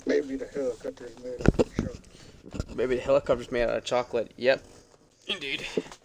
Maybe the helicopter's made of chocolate. Maybe the helicopter's made out of chocolate. Yep. Indeed.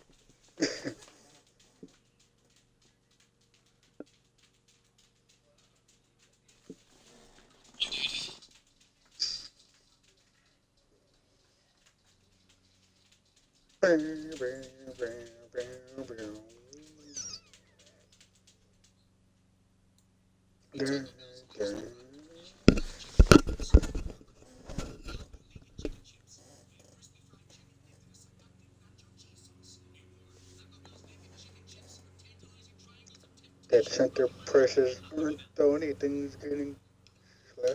That center presses aren't the only things getting slashed.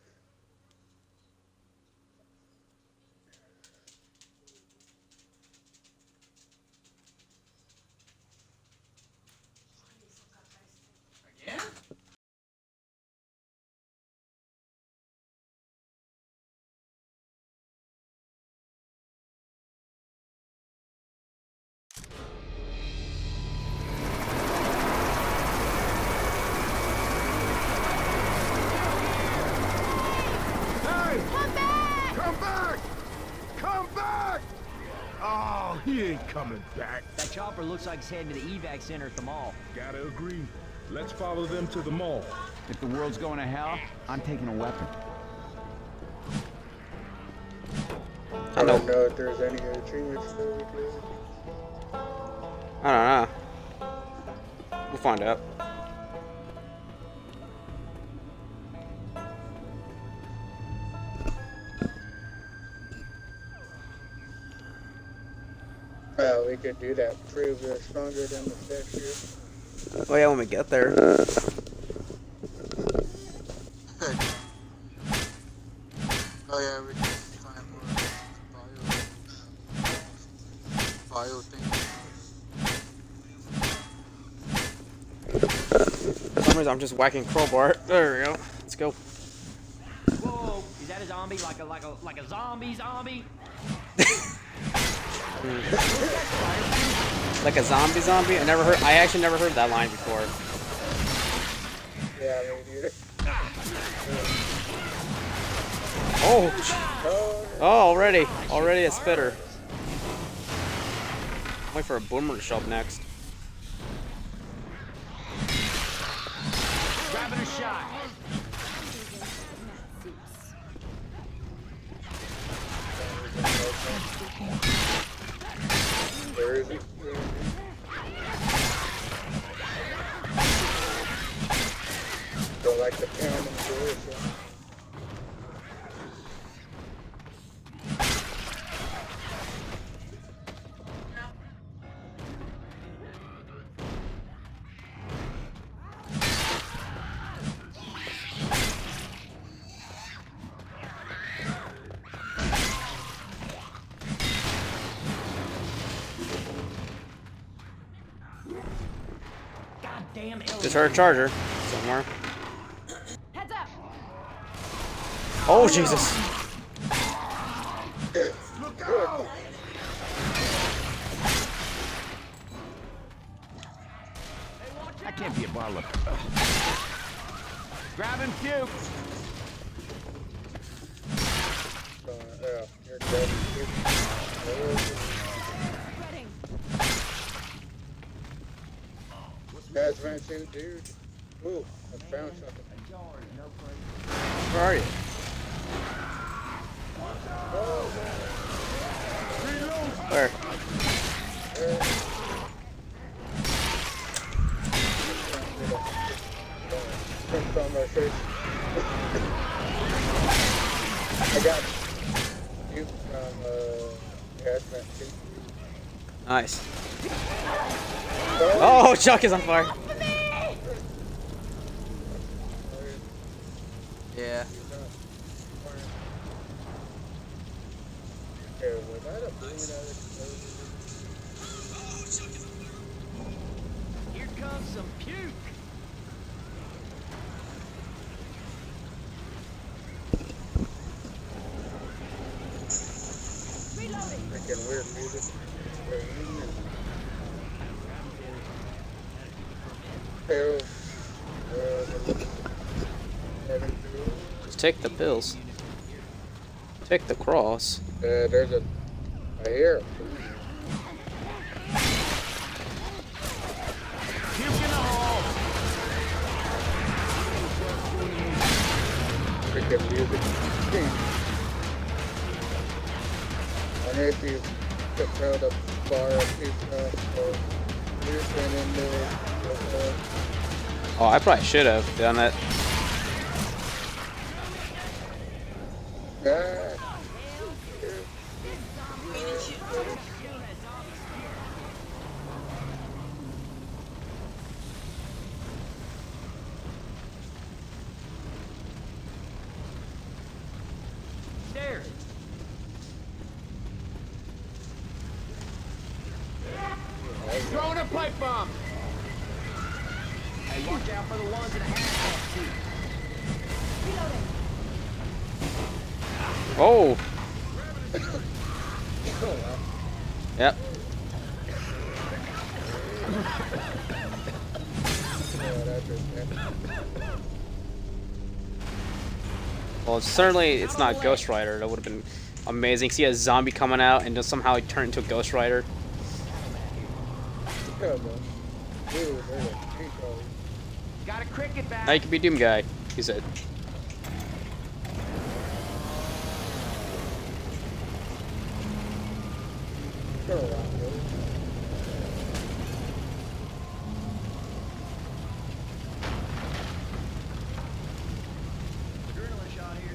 Oh, he ain't coming back. That chopper looks like it's heading to the evac center at the mall. Gotta agree. Let's follow them to the mall. If the world's going to hell, I'm taking a weapon. I don't know if there's any achievements that we do. I don't know. We'll find out. Well, we could do that. Prove they're stronger than the statue. Oh yeah, when we get there. Oh yeah, we can find more bio things. For some reason, I'm just whacking crowbar. There we go. Let's go. Whoa! Is that a zombie? Like a zombie? Like a zombie? I actually never heard that line before. Yeah, me neither. Oh, already a spitter. Wait for a boomer to show up next. Grabbing a shot. Where is he? Don't like the pound in the door, so. Goddamn Just heard a charger somewhere. Heads up. Oh Jesus! Look out! That can't be a bottle of... Grabbing puke! Yeah, you're dead. Reading. That's my suit, dude. Ooh, I found something. Where are you? Where? Print on my face. I got you from Hazmat too. Nice. Oh, Chuck is on fire. Yeah. Here comes some puke. Reloading. Freaking weird music. Just take the pills. Take the cross. There's a here. Puke in the hole. Freaking music. I wonder if you could throw the bar a piece of Houston in there. Oh, I probably should have done that. Stairs. Throwing a pipe bomb. Hey, watch out for the ones in the half too. Oh. Yep. Well, certainly it's not Ghost Rider. That would have been amazing. See a zombie coming out and just somehow he turned into a Ghost Rider. Got a cricket back. Now you can be Doom Guy, he said. Adrenaline shot here.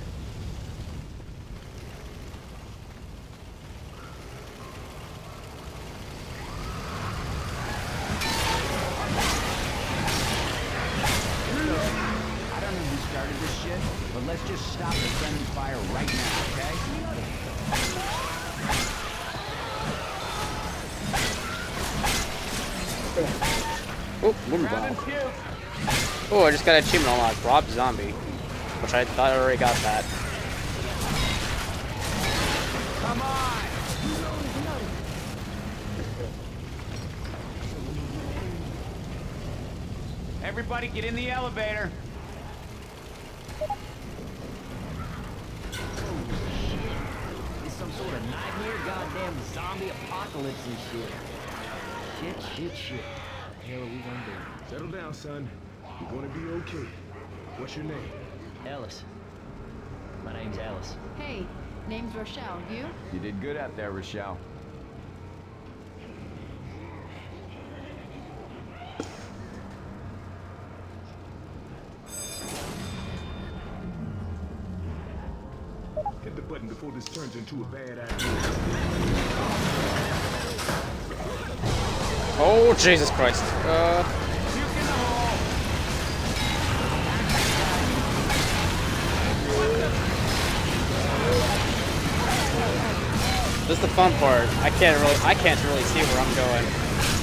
I don't know who started this shit, but let's just stop the friendly fire right now, okay? Oh, moon bomb. Oh, I just got an achievement unlocked. Rob Zombie. Which I thought I already got that. Come on! Everybody get in the elevator. It's some sort of nightmare, goddamn zombie apocalypse and shit. Shit. What the hell are we gonna do? Settle down, son. You're gonna be okay. What's your name? Ellis. My name's Ellis. Hey, name's Rochelle. You? You did good out there, Rochelle. Hit the button before this turns into a bad idea. Oh, Jesus Christ. This is the fun part. I can't really see where I'm going.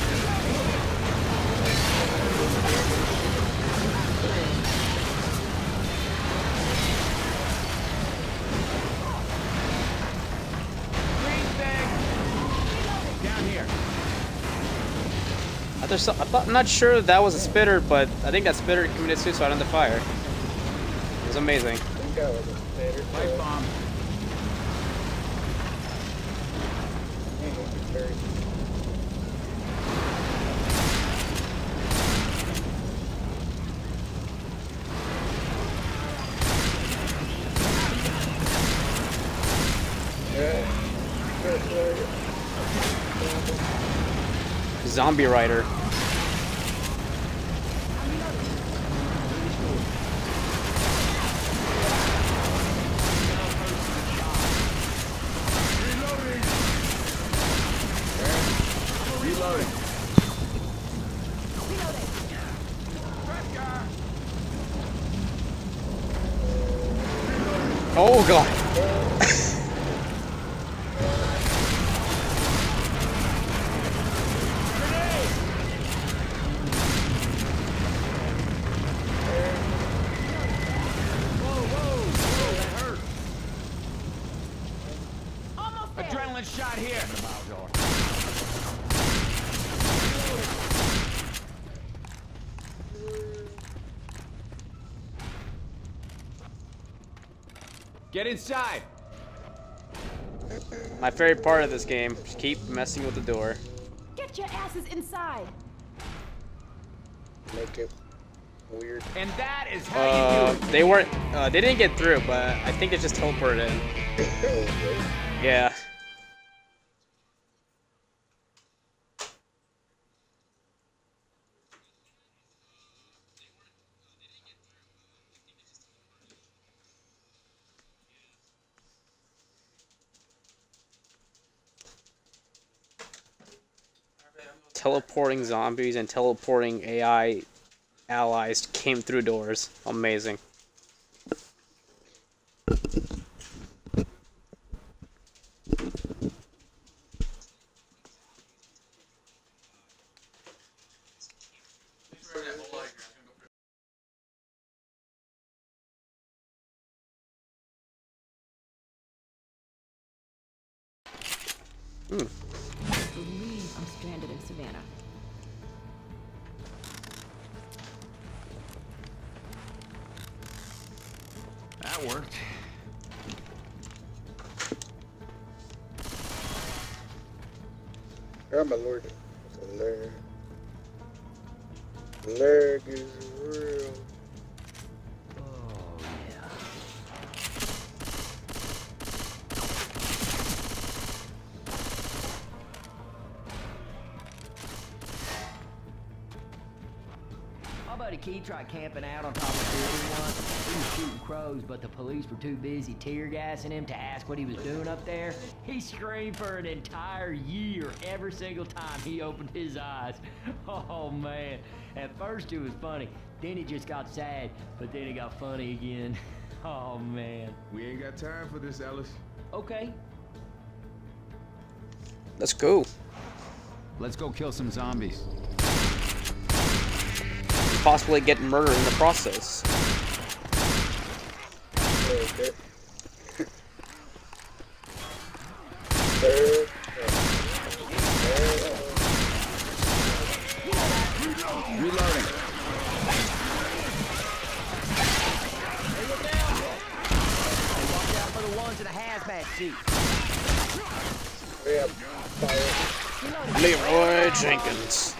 Down here. I'm not sure that was a spitter, but I think that spitter committed suicide on the fire. It was amazing. Pipe bomb. Zombie Rider. Reloading. Oh god. Adrenaline shot here. Get inside. My favorite part of this game. Just keep messing with the door. Get your asses inside. Make it weird. And that is how you do it. They weren't. They didn't get through, but I think they just teleported in. Yeah. Teleporting zombies and teleporting AI allies came through doors. Amazing. I believe I'm stranded in Savannah. That worked. Oh my lord. The leg. The leg is real. Oh, yeah. My buddy Keith tried camping out on top of the building once. He was shooting crows, but the police were too busy tear gassing him to ask what he was doing up there. He screamed for an entire year every single time he opened his eyes. Oh man, at first it was funny, then it just got sad, but then it got funny again. Oh man. We ain't got time for this, Ellis. Okay. Let's go. Let's go kill some zombies. Possibly get murdered in the process. Okay. Reloading. Watch out for the ones in the hazmat suit. We have fire. Leroy Jenkins.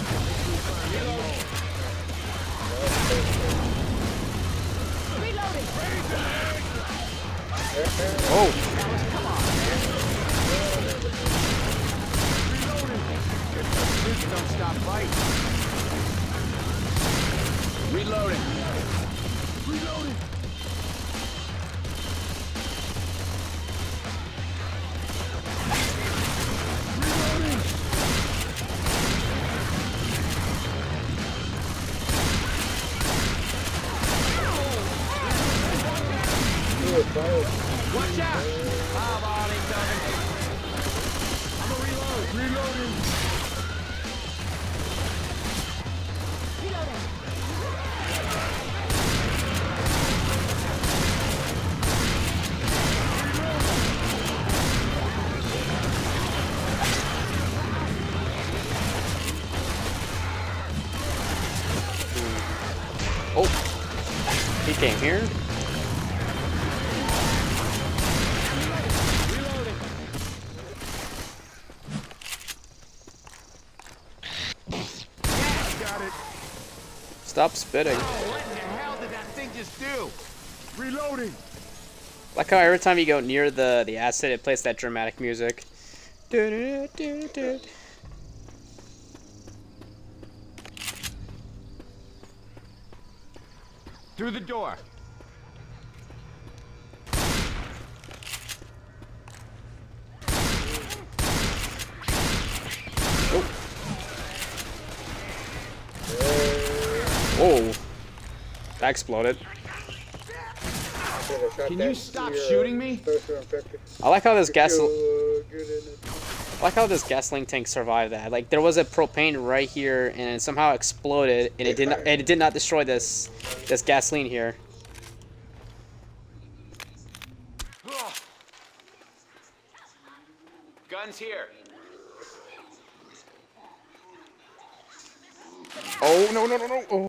Oh. Don't stop fighting. Reloading. Reloading. Watch out! I'm on it, coming. I'm gonna reload. Reloading. Oh. He came here. Stop spitting. What in the hell did that thing just do? Reloading. Like how every time you go near the acid, it plays that dramatic music. Through the door. Whoa. That exploded. Can you stop shooting me? I like how this gasoline tank survived that. Like there was a propane right here and it somehow exploded and it did not destroy this gasoline here. Guns here. Oh no. Oh.